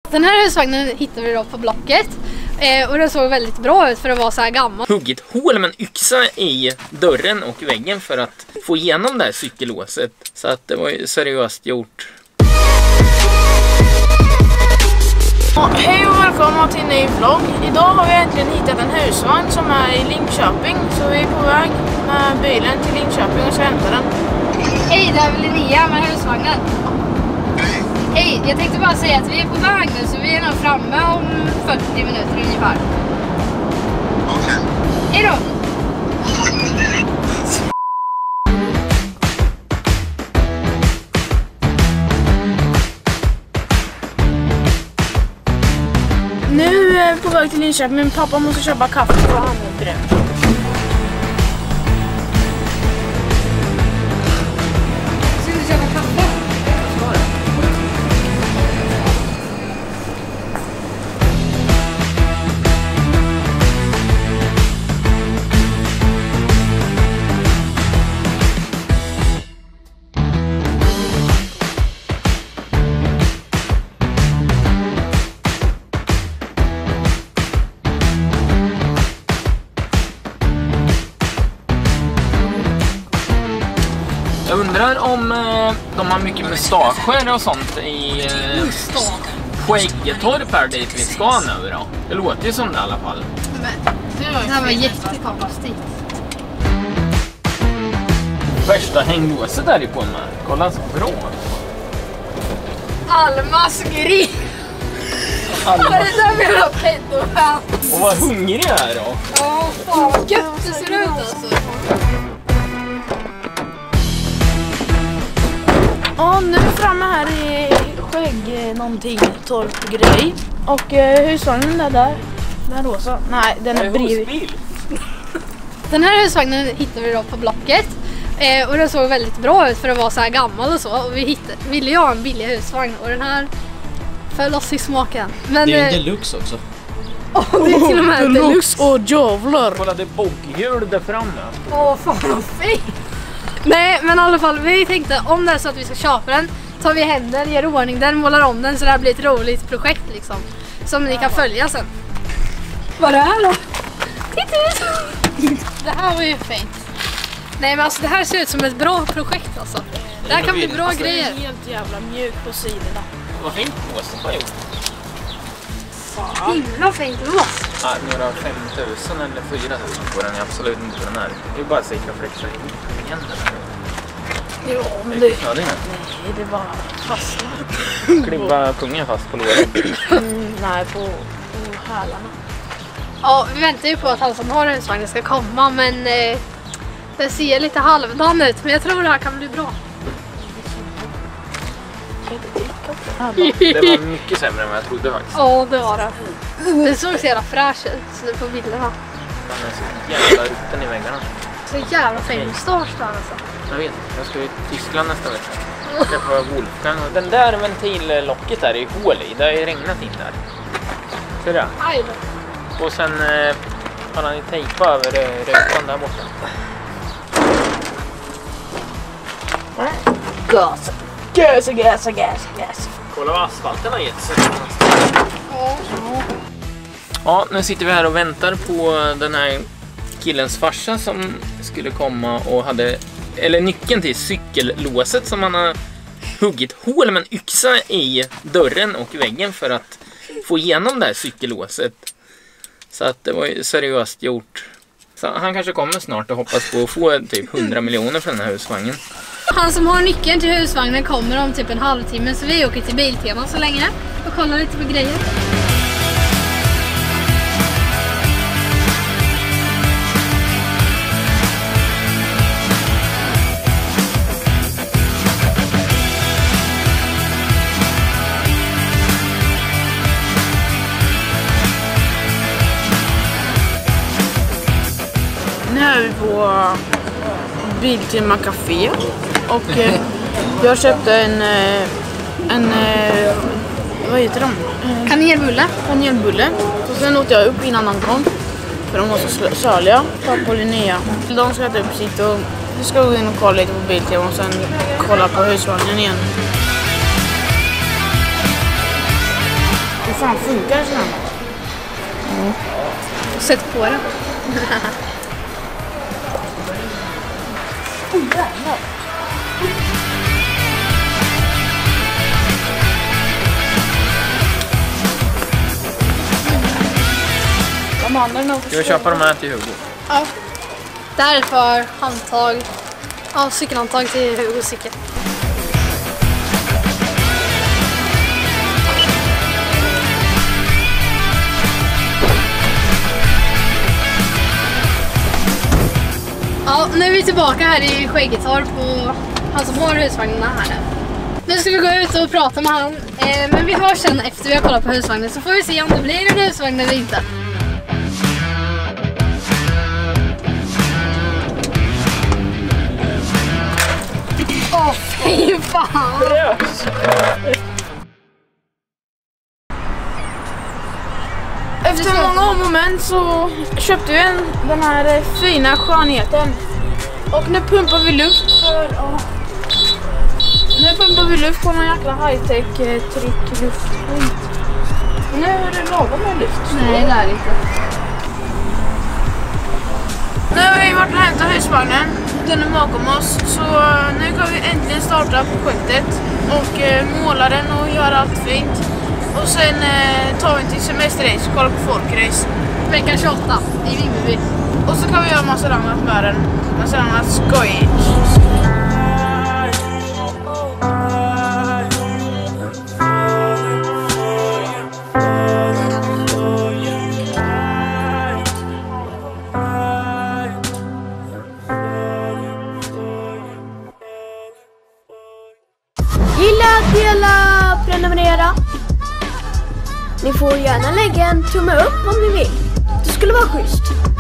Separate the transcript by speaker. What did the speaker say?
Speaker 1: Den här husvagnen hittade vi då på Blocket. Och den såg väldigt bra ut för att vara så här gammal.
Speaker 2: Huggit hål med en yxa i dörren och väggen för att få igenom det här cykellåset. Så att det var ju seriöst gjort.
Speaker 3: Hej och välkomna till en ny vlogg. Idag har vi äntligen hittat en husvagn som är i Linköping. Så vi är på väg med bilen till Linköping och ska hämta den.
Speaker 1: Hej, det är väl Linnea med husvagnen. Hej, jag tänkte bara säga att vi är på väg nu, så vi är nog framme om 40 minuter ungefär.
Speaker 4: Okej.
Speaker 1: Hej då!
Speaker 3: Nu är vi på väg till Linköping, men pappa måste köpa kaffe för han är brun.
Speaker 1: Ska du köpa kaffe?
Speaker 2: Jag undrar om de har mycket mustascher och sånt i Skäggetorp här dit vi ska nu då. Det låter ju som det i alla fall.
Speaker 1: Det här var jättekonstigt.
Speaker 2: Värsta hänglåset där i på med. Kolla så bra.
Speaker 1: Almas gris! Vad är det där med att pedofan?
Speaker 2: Och vad hungrig jag är då.
Speaker 1: Ja, fan vad gött det ser ut alltså.
Speaker 3: Ja, nu är vi framme här i Skägg någonting torpgrej. Och husvagnen är där. Den rosa. Nej, den är bredvid.
Speaker 1: Den här husvagnen hittade vi då på Blocket. Och den såg väldigt bra ut för att vara så här gammal och så. Och vi ville ju ha en billig husvagn. Och den här föll oss i smaken. Men,
Speaker 5: det är en deluxe också.
Speaker 1: Det är till och med en deluxe.
Speaker 3: Och jävlar.
Speaker 2: Kolla, det är bogghjul där framme.
Speaker 1: Åh, fan vad fint. Nej, men i alla fall, vi tänkte om det är så att vi ska köpa den, tar vi hem den, gör ordning den, målar om den så det här blir ett roligt projekt liksom. Som ni kan följa sen. Vad är det här då? Titta! Det här var ju fint. Nej, men alltså det här ser ut som ett bra projekt alltså. Det här kan bli bra grejer.
Speaker 3: Den är helt jävla mjuk på sidorna.
Speaker 2: Vad fint lås har gjort.
Speaker 1: Himla fint lås.
Speaker 2: Ja, några 5 000 eller 4 000 på den är absolut inte den här. Det är bara att jag flexa igen den här.
Speaker 3: Jo, men det...
Speaker 2: Ja, det är
Speaker 3: Nej, det var fastnat.
Speaker 2: klibba pungen fast på låret.
Speaker 3: Nej, på hälarna.
Speaker 1: Ja, vi väntar ju på att han som har husvagnen ska komma, men det ser lite halvdan ut. Men jag tror det här kan bli bra.
Speaker 2: Det var mycket sämre än vad jag trodde faktiskt.
Speaker 1: Ja, det var det. Det såg så jävla fräsch ut på bilderna.
Speaker 2: Man är så jävla rutten i väggarna.
Speaker 1: Så jävla fin mustasch där alltså.
Speaker 2: Jag vet, jag ska till Tyskland nästa vecka. Jag ska få Wolfgang. Den där ventillelocket där är hål i. Det har ju regnat in där. Ser du?
Speaker 1: Aj då.
Speaker 2: Och sen har han ju tejpat över rutan där borta.
Speaker 3: Gas. Gas, gas, gas, gas.
Speaker 2: Kolla vad asfalten har gett sig. Ja, nu sitter vi här och väntar på den här killens farsa som skulle komma och hade, eller nyckeln till cykellåset som han har huggit hål med en yxa i dörren och väggen för att få igenom det här cykellåset. Så att det var ju seriöst gjort. Så han kanske kommer snart och hoppas på att få typ 100 miljoner för den här husvagnen.
Speaker 1: Han som har nyckeln till husvagnen kommer om typ en halvtimme, så vi åker till Biltema så länge och kollar lite på grejer.
Speaker 3: Nu är vi på Biltema Café och jag köpte en vad heter de?
Speaker 1: Kanelbulle.
Speaker 3: Kanelbulle. Så sen åt jag upp innan han kom. För de var så söliga. Pappa och Linnea. De ska äta upp sitt och vi ska gå in och kolla lite på Biltema och sen kolla på husvagnen igen. fan funkar det sådär?
Speaker 1: Sätt på den.
Speaker 3: De andra nog.
Speaker 2: Ska vi köpa de här till Hugo?
Speaker 1: Ja. Därför handtag. Ja, cykelhandtag till Hugos cykel. Ja, nu är vi tillbaka här i Skäggetorp och han som har husvagnarna här. Nu ska vi gå ut och prata med han. Men vi hörs sen efter vi har kollat på husvagnen så får vi se om det blir en husvagn eller inte. Åh, fy fan!
Speaker 3: Efter många moment så köpte vi den här fina skönheten. Och nu pumpar vi luft för... Nu pumpar vi luft på någon jäkla high-tech tryckluft. Nu är det lagom med luft.
Speaker 1: Nej, det är det inte.
Speaker 3: Nu har vi varit och hämtat husvagnen. Den är bakom oss. Så nu kan vi äntligen starta projektet. Och måla den och göra allt fint. Och sen tar vi till semesterrace och kollar på folkrace.
Speaker 1: Vecka 28 i Vimmerby.
Speaker 3: Och så kan vi göra massa annat med den. Massa annat skojigt.
Speaker 5: Gilla, dela, prenumerera. Ni får gärna lägga en tumme upp om ni vill. Det skulle vara schysst.